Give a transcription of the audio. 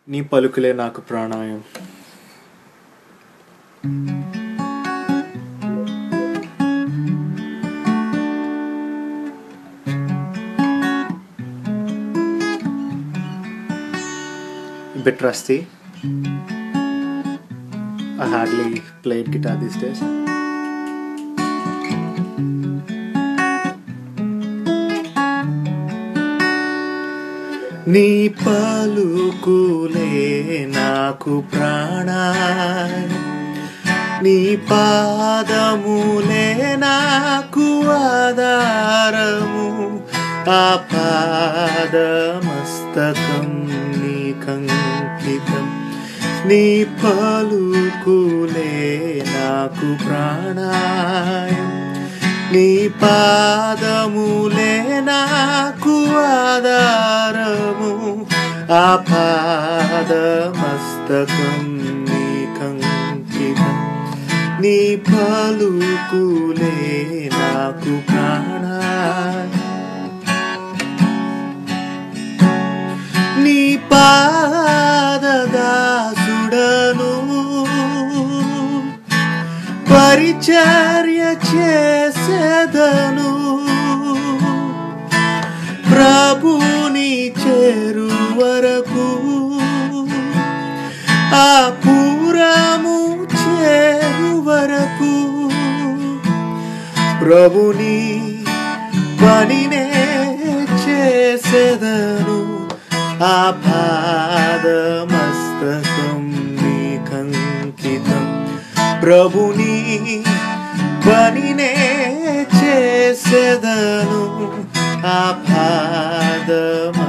నీ పలుకులే నాకు ప్రాణాయం. Bit rusty. I hardly played guitar these days. నీ పలుకులే నాకు ప్రాణాయం, నీ పాదములే నాకు ఆధారము, ఆ పాదమస్తకం నీకంకితం. నీ పలుకులే నాకు ప్రాణాయం, నీ పాదములే నాకు ఆధారము, ఆ పాదమస్తకం నీకంకితం. నీ పలుకులే నాకు ప్రాణాయం. నీ పాదదాసుడను, పరిచర్య చేసేదను, ప్రభుని చేరు వరకు, ఆ పురము చేరు వరకు, ప్రభుని పనినే చేసేదను, ఆ పాదమస్తకం నీకంకితం. ప్రభుని పనినే చేసేదను, ఆ పాదమ